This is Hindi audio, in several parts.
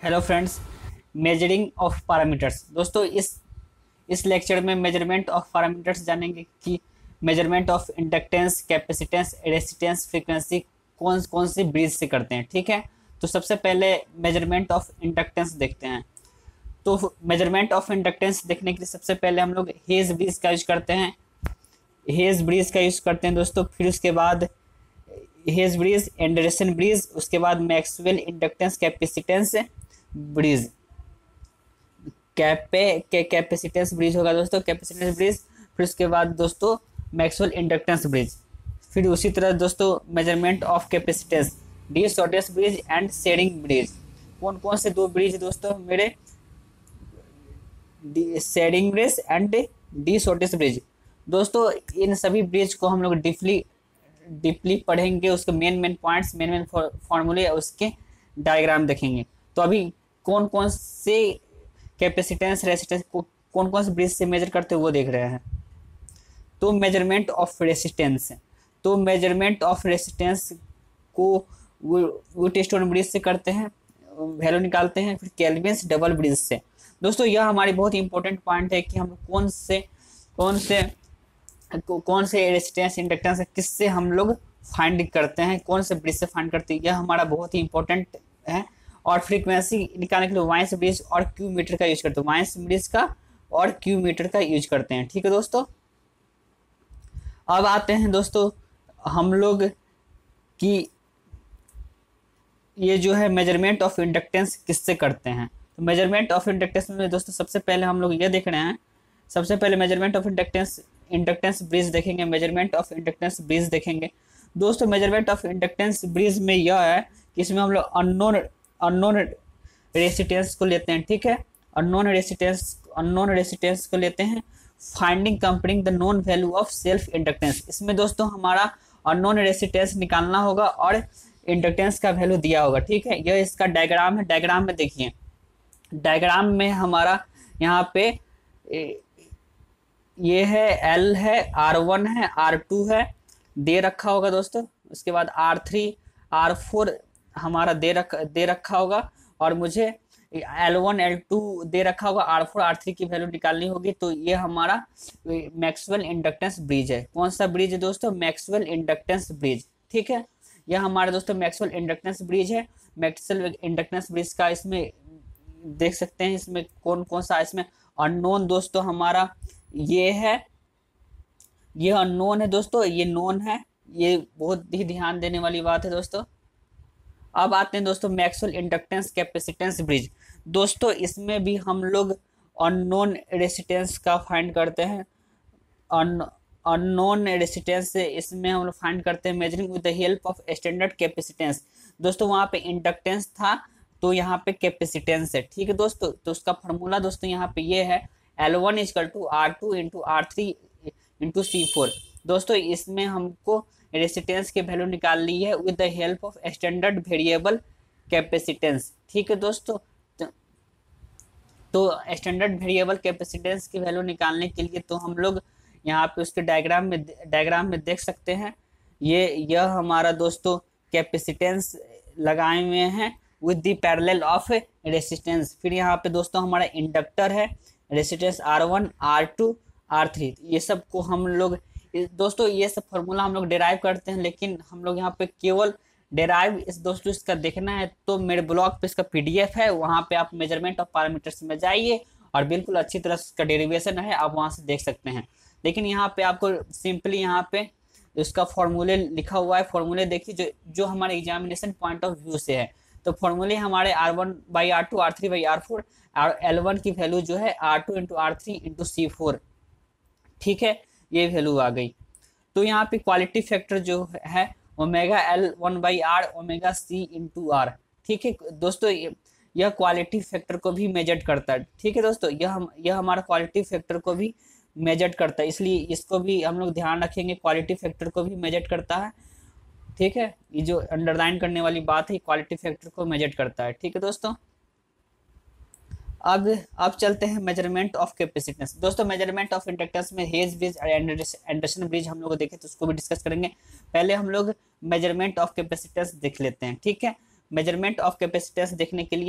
Hello friends. Measuring of parameters. दोस्तों इस लेक्चर में मेजरमेंट ऑफ पैरामीटर्स जानेंगे कि measurement of inductance, capacitance, resistance, frequency कौन कौन सी ब्रिज से करते हैं। ठीक है, तो सबसे पहले मेजरमेंट ऑफ इंडक्टेंस देखते हैं। तो मेजरमेंट ऑफ इंडक्टेंस देखने के लिए सबसे पहले हम लोग हेज ब्रिज का यूज करते हैं। हेज ब्रिज का यूज करते हैं दोस्तों। फिर उसके बाद हेज ब्रिज, एंडरसन ब्रिज, उसके बाद Maxwell inductance capacitance bridge, capacitance bridge होगा दोस्तों, कैपेसिटेंस ब्रिज। फिर उसके बाद दोस्तों मैक्सवेल इंडक्टेंस ब्रिज। फिर उसी तरह दोस्तों measurement of capacitance, the shortest bridge and Schering bridge. कौन कौन से दो ब्रिज दोस्तों मेरे? The Schering bridge and the shortest bridge. दोस्तों इन सभी ब्रिज को हम लोग डीपली पढ़ेंगे, उसके मेन पॉइंट्स, मेन फॉर्मूले, उसके डायग्राम देखेंगे। तो अभी कौन कौन से कैपेसिटेंस, रेजिस्टेंस को कौन कौन से ब्रिज से मेजर करते हैं वो देख रहे हैं। तो मेजरमेंट ऑफ रेजिस्टेंस, तो मेजरमेंट ऑफ रेजिस्टेंस को व्हीटस्टोन ब्रिज से करते हैं, वैल्यू निकालते हैं। फिर केल्विन्स डबल ब्रिज से। दोस्तों यह हमारी बहुत ही इंपॉर्टेंट पॉइंट है कि हम कौन से रेजिस्टेंस, इंडक्टेंस किससे हम लोग फाइंड करते हैं, कौन से ब्रिज से फाइंड करते हैं, यह हमारा बहुत ही इंपॉर्टेंट है। और फ्रीक्वेंसी निकालने के लिए वाइस ब्रिज और क्यू मीटर का यूज करते हैं, वाइस ब्रिज का और क्यू मीटर का यूज करते हैं। ठीक है दोस्तों, अब आते हैं दोस्तों हम लोग कि ये जो है मेजरमेंट ऑफ इंडक्टेंस किससे करते हैं। तो मेजरमेंट ऑफ इंडक्टेंस में दोस्तों सबसे पहले हम लोग ये देख रहे हैं, सबसे पहले मेजरमेंट ऑफ इंडक्टेंस ब्रिज देखेंगे, मेजरमेंट ऑफ इंडक्टेंस ब्रिज देखेंगे। दोस्तों मेजरमेंट ऑफ इंडक्टेंस ब्रिज में यह है कि इसमें हम लोग अननोन रेजिस्टेंस को लेते हैं। ठीक है, अननोन रेजिस्टेंस को लेते हैं, finding comparing the known value of self inductance. इसमें दोस्तों हमारा अननोन रेजिस्टेंस निकालना होगा और इंडक्टेंस का वैल्यू दिया होगा। ठीक है, यह इसका डायग्राम है। डायग्राम में देखिए, डायग्राम में हमारा यहाँ पे ये है L है, R1 है, R2 है, दे रखा होगा दोस्तों। उसके बाद R3 R4 हमारा दे रखा होगा और मुझे L1 L2 दे रखा होगा, R4 R3 की वैल्यू निकालनी होगी। तो ये हमारा मैक्सवेल इंडक्टेंस ब्रिज है। कौन सा ब्रिज है दोस्तों? Maxwell inductance bridge. ठीक है, यह हमारा दोस्तों मैक्सवेल इंडक्टेंस ब्रिज है। मैक्सवेल इंडक्टेंस ब्रिज का इसमें देख सकते हैं, इसमें कौन कौन सा, इसमें अननोन दोस्तों हमारा ये है, ये अननोन है दोस्तों, ये नोन है। ये बहुत ही ध्यान देने वाली बात है दोस्तों। अब आते हैं दोस्तों मैक्सवेल इंडक्टेंस कैपेसिटेंस ब्रिज। दोस्तों इसमें भी हम लोग अननोन रेजिस्टेंस का फाइंड करते हैं। अननोन रेजिस्टेंस से इसमें हम लोग फाइंड करते हैं measuring with the help of standard capacitance. दोस्तों वहाँ पे इंडक्टेंस था तो यहाँ पे कैपेसिटेंस है। ठीक है दोस्तों, तो उसका फॉर्मूला दोस्तों यहाँ पे ये है L1 = R2 × R3 × C4। दोस्तों इसमें हमको रेजिस्टेंस के वैल्यू निकालनी है with the help of standard variable capacitance. ठीक है दोस्तों, तो स्टैंडर्ड वेरिएबल कैपेसिटेंस की वैल्यू निकालने के लिए तो हम लोग यहाँ पे उसके डायग्राम में देख सकते हैं। यह हमारा दोस्तों कैपेसिटेंस लगाए हुए हैं with the parallel of resistance. फिर यहाँ पे दोस्तों हमारा इंडक्टर है, रेजिस्टेंस R1 R2 R3। ये सब को हम लोग दोस्तों ये सब फॉर्मूला हम लोग डिराइव करते हैं, लेकिन हम लोग यहाँ पे केवल डिराइव दोस्तों इसका देखना है तो मेरे ब्लॉग पे इसका PDF है, वहाँ पे आप मेजरमेंट ऑफ पैरामीटर्स में जाइए और बिल्कुल अच्छी तरह से इसका डेरिवेशन है, आप वहाँ से देख सकते हैं। लेकिन यहाँ पे आपको सिंपली यहाँ पे इसका फॉर्मूले लिखा हुआ है, फॉर्मूले देखिए जो हमारे एग्जामिनेशन पॉइंट ऑफ व्यू से है। तो फॉर्मूले हमारे R1/R2 R3/R4 और L1 की वैल्यू जो है R2 × R3 × C4। ठीक है, ये वैल्यू आ गई। तो यहाँ पे क्वालिटी फैक्टर जो है ω/L1/R ω/C × R। ठीक है दोस्तों, यह क्वालिटी फैक्टर को भी मेजर करता है। ठीक है दोस्तों, यह हमारा क्वालिटी फैक्टर को भी मेजर करता है, इसलिए इसको भी हम लोग ध्यान रखेंगे, क्वालिटी फैक्टर को भी मेजर करता है। ठीक है, ये जो अंडरलाइन करने वाली बात है, क्वालिटी फैक्टर को मेजर करता है। ठीक है दोस्तों, अब चलते हैं मेजरमेंट ऑफ कैपेसिटेंस। दोस्तों मेजरमेंट ऑफ इंडक्टेंस में हेज ब्रिज और एंडरसन ब्रिज हम लोग देखें तो उसको भी डिस्कस करेंगे। पहले हम लोग मेजरमेंट ऑफ कैपेसिटेंस देख लेते हैं। ठीक है, मेजरमेंट ऑफ कैपेसिटेंस देखने के लिए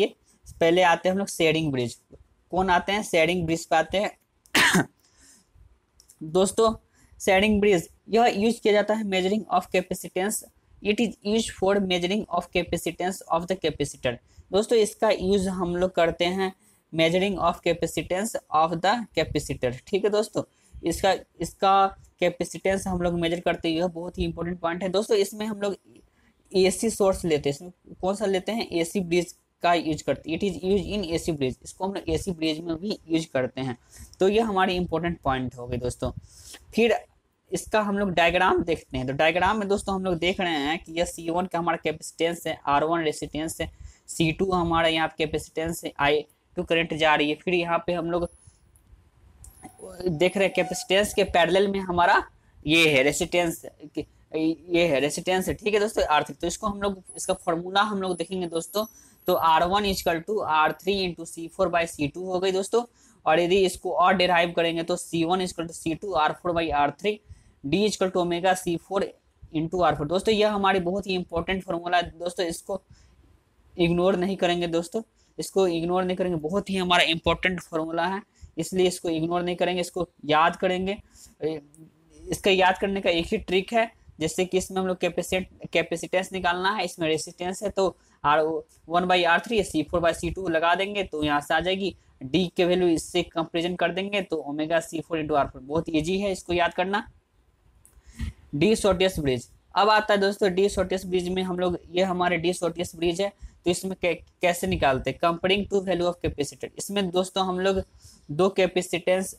पहले आते हैं हम लोग शेयरिंग ब्रिज। कौन आते हैं? शेयरिंग ब्रिज पे आते हैं। दोस्तों शेयरिंग ब्रिज यह यूज किया जाता है measuring of capacitance. It is use for measuring of capacitance of the capacitor. दोस्तों इसका यूज हम लोग करते हैं measuring of capacitance of the capacitor. ठीक है दोस्तों, इसका इसका कैपेसिटेंस हम लोग मेजर करते हैं, यह बहुत ही इंपॉर्टेंट पॉइंट है दोस्तों। इसमें हम लोग एसी सोर्स लेते हैं। इसमें कौन सा लेते हैं? एसी ब्रिज का यूज करते हैं। It is use in AC bridge. इसको हम लोग एसी ब्रिज में भी यूज करते हैं। तो ये हमारे इंपॉर्टेंट पॉइंट हो गए दोस्तों। फिर इसका हम लोग डायग्राम देखते हैं। तो डायग्राम में दोस्तों हम लोग देख रहे हैं कि यह C1 का हमारा कैपेसिटेंस है, R1 रेसिस्टेंस है, C2 हमारा यहाँ पे कैपेसिटेंस है, I2 करंट जा रही है। फिर यहाँ पे हम लोग देख रहे हैं कैपेसिटेंस के पैरेलल में हमारा ये है रेसिस्टेंस, ये है रेसिस्टेंस है। ठीक है दोस्तों, R3। तो इसको हम लोग इसका फॉर्मूला हम लोग देखेंगे दोस्तों। तो R1 equal to R3 into C4/C2 हो गई दोस्तों। और यदि इसको और डिराइव करेंगे तो C1 equal to C2 R4/R3 D equal to omega C4 into R4। दोस्तों यह हमारी बहुत ही इंपॉर्टेंट फॉर्मूला है दोस्तों, इसको इग्नोर नहीं करेंगे दोस्तों, इसको इग्नोर नहीं करेंगे। बहुत ही हमारा इंपॉर्टेंट फॉर्मूला है, इसलिए इसको इग्नोर नहीं करेंगे, इसको याद करेंगे। इसका याद करने का एक ही ट्रिक है, जैसे कि इसमें हम लोग कैपेसिटेंस निकालना है, इसमें रेसिस्टेंस है, तो R1/R3 C4/C2 लगा देंगे तो यहाँ से आ जाएगी। D के वैल्यू इससे कंपेरिजन कर देंगे तो ओमेगा C4 इंटू R4। बहुत ईजी है इसको याद करना। डी शॉर्टेस्ट ब्रिज अब आता है दोस्तों। डी शॉर्टेस्ट ब्रिज में हम लोग, ये हमारे डी शॉर्टेस्ट ब्रिज है, तो इसमें कैसे निकालते हैं? Comparing two value of capacitor. इसमें दोस्तों हम लोग दो capacitance,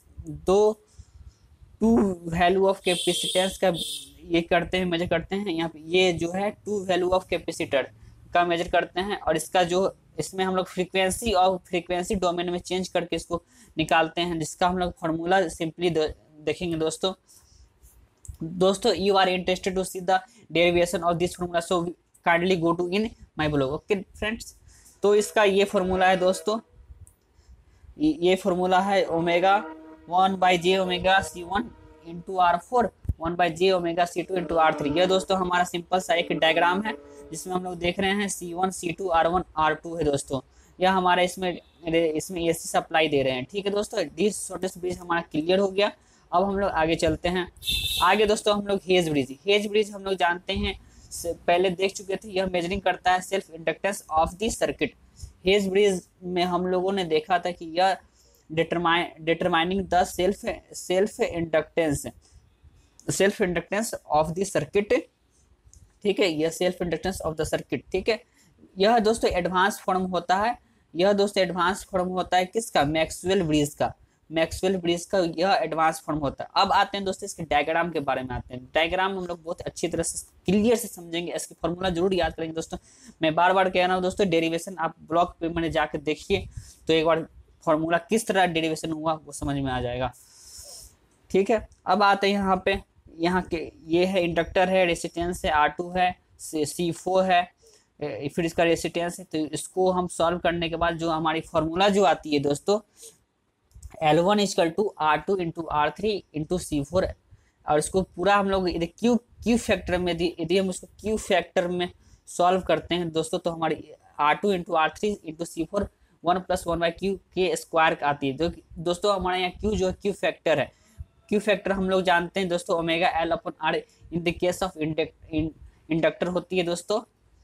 two value of capacitance का ये करते हैं, मेजर करते हैं। यहाँ पे ये जो है टू वैल्यू ऑफ कैपेसिटर का मेजर करते हैं, और इसका जो इसमें हम लोग फ्रीक्वेंसी और फ्रीक्वेंसी डोमेन में चेंज करके इसको निकालते हैं, जिसका हम लोग फॉर्मूला सिंपली देखेंगे दोस्तों। You are interested to see the derivation of this formula, so kindly go to in my blog. Okay friends, तो इसका ये फॉर्मूला है दोस्तों, ये फॉर्मूला है omega 1/j omega C1 into R4 1/j omega C2 into R3। यह दोस्तों हमारा सिंपल सा एक डायग्राम है, जिसमें हम लोग देख रहे हैं C1 C2 R1 R2 है दोस्तों। यह हमारा इसमें AC सप्लाई दे रहे हैं। ठीक है दोस्तों, दिस शॉर्टेस्ट ब्रिज हमारा क्लियर हो गया। अब हम लोग आगे चलते हैं। आगे दोस्तों हम लोग हेज ब्रिज हम लोग जानते हैं, पहले देख चुके थे। यह मेजरिंग करता है self inductance of the circuit. Hay's bridge में हम लोगों ने देखा था कि यह determining the self inductance of the circuit. ठीक है, यह self inductance of the circuit. ठीक है, यह दोस्तों एडवांस फॉर्म होता है। यह दोस्तों एडवांस फॉर्म होता है किसका? मैक्सवेल ब्रिज का यह एडवांस फॉर्म होता है। अब आते हैं दोस्तों इसके डायग्राम के बारे में आते हैं। डायग्राम हम लोग बहुत अच्छी तरह से क्लियर से समझेंगे, इसके फॉर्मूला जरूर याद करेंगे दोस्तों। मैं बार बार कह रहा हूँ दोस्तों, डेरिवेशन आप ब्लॉग पे मैंने जाकर देखिए, तो एक बार फॉर्मूला किस तरह डेरिवेशन हुआ वो समझ में आ जाएगा। ठीक है, अब आते हैं यहाँ पे, यहाँ के ये है इंडक्टर है, रेसिस्टेंस है, R2 है, C4 है, फिर इसका रेसिस्टेंस है। तो इसको हम सॉल्व करने के बाद जो हमारी फॉर्मूला जो आती है दोस्तों, L1 equal to R2 into R3 into C4। और इसको पूरा हम लोग क्यू फैक्टर में, यदि हम उसको क्यू फैक्टर में सॉल्व करते हैं दोस्तों, तो हमारी R2 into R3 into C4 1 + 1/q के स्क्वायर आती है। दोस्तों हमारे यहाँ क्यू जो है क्यू फैक्टर है। क्यू फैक्टर हम लोग जानते हैं दोस्तों, omega L/R in the case of inductor होती है दोस्तों,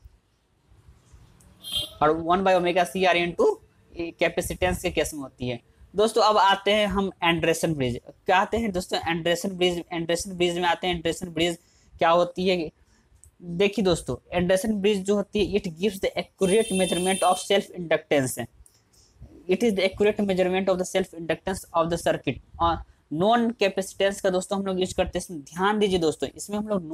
और 1/ωCR इंटू कैपेसिटेंस के केस में होती है दोस्तों। अब आते हैं हम एंडरसन ब्रिज। क्या आते हैं दोस्तों? एंडरसन ब्रिज में आते हैं। एंडरसन ब्रिज क्या होती है? देखिए दोस्तों, एंडरसन ब्रिज जो होती है, it gives the accurate measurement of self inductance. It is the accurate measurement of the self inductance of the circuit. Known capacitance का दोस्तों हम लोग यूज करते हैं। ध्यान दीजिए दोस्तों, इसमें हम लोग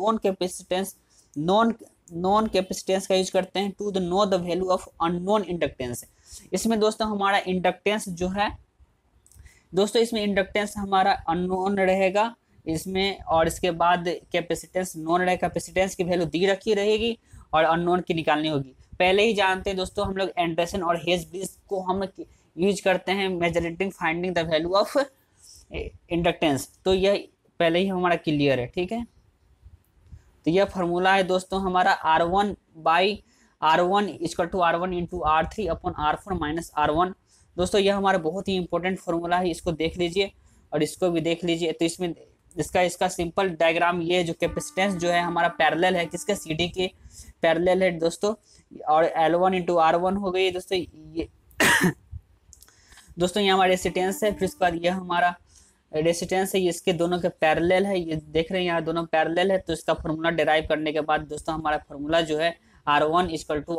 नॉन कैपेसिटेंस का यूज करते हैं to know the value of unknown inductance. इसमें दोस्तों हमारा इंडक्टेंस जो है दोस्तों, इसमें इंडक्टेंस हमारा अननोन रहेगा इसमें, और इसके बाद कैपेसिटेंस नोन रहेगा। कैपेसिटेंस की वैल्यू दी रखी रहेगी और अननोन की निकालनी होगी। पहले ही जानते हैं दोस्तों हम लोग एंडरसन और हेज ब्रिज को हम यूज करते हैं measuring finding the value of inductance. तो यह पहले ही हमारा क्लियर है। ठीक है, तो यह फार्मूला है दोस्तों हमारा R1 R1 equal to R1 into R3 upon R4 minus R1। दोस्तों यह हमारा बहुत ही इंपॉर्टेंट फॉर्मूला है, इसको देख लीजिए और इसको भी देख लीजिए। तो इसमें इसका सिंपल डायग्राम ये जो कैपेसिटेंस जो है हमारा पैरेलल है किसके, CD के पैरेलल है दोस्तों। और L1 इंटू R1 हो गई दोस्तों ये दोस्तों ये हमारा रेसिस्टेंस है। फिर उसके बाद ये हमारा रेसिस्टेंस है, ये इसके दोनों के पैरेलल है, ये देख रहे हैं यहाँ दोनों पैरेलल है। तो इसका फॉर्मूला डिराइव करने के बाद दोस्तों हमारा फॉर्मूला जो है R1 equal to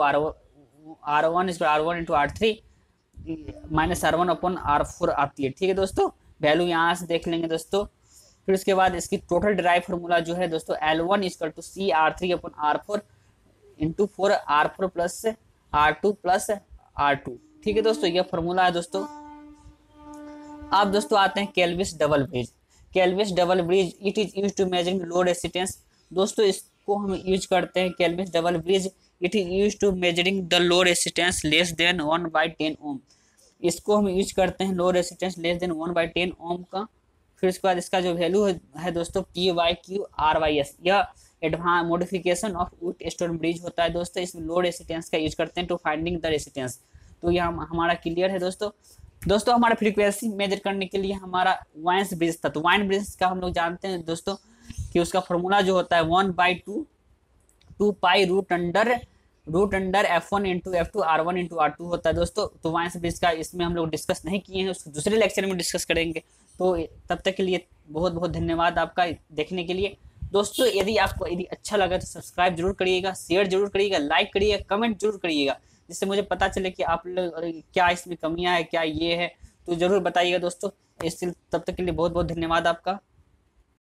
R1 into R3 minus R1 upon R4 आती है। ठीक है दोस्तों, वैल्यू यहाँ से देख लेंगे दोस्तों। फिर उसके बाद इसकी टोटल डिराइव फॉर्मूला जो है दोस्तों L1 equal to CR3 upon R4 into 4 R4 plus R2 plus R2। ठीक है दोस्तों, यह फॉर्मूला है दोस्तों। अब दोस्तों आते हैं Kelvin's double bridge. Kelvin's double bridge it is use to measuring low resistance. दोस्तों इसको हम यूज करते हैं Kelvin's double bridge, it is use to measuring the low resistance less than 1/10 ohm. इसको हम यूज करते हैं low resistance less than 1/10 ohm का। फिर उसके बाद इसका जो वैल्यू है दोस्तों PYQ/RYS, यह advance modification of Wheatstone bridge होता है दोस्तों। इसमें लो रेसिस्टेंस का यूज करते हैं टू फाइंडिंग द रेसिस्टेंस। तो यह हमारा क्लियर है दोस्तों। दोस्तों हमारा फ्रीक्वेंसी मेजर करने के लिए हमारा वाइन्स ब्रिज था। तो वाइन ब्रिज का हम लोग जानते हैं दोस्तों कि उसका फॉर्मूला जो होता है 1/2 pi root under F1 into F2 R1 into R2 होता है दोस्तों। तो वाइन्स ब्रिज का इसमें हम लोग डिस्कस नहीं किए हैं, उसको दूसरे लेक्चर में डिस्कस करेंगे। तो तब तक के लिए बहुत बहुत धन्यवाद आपका देखने के लिए। दोस्तों यदि अच्छा लगा तो सब्सक्राइब जरूर करिएगा, शेयर जरूर करिएगा, लाइक करिएगा, कमेंट जरूर करिएगा, जिससे मुझे पता चले कि आप लोग क्या इसमें कमियां है, क्या ये है, तो जरूर बताइएगा दोस्तों। इसलिए तब तक के लिए बहुत बहुत धन्यवाद आपका।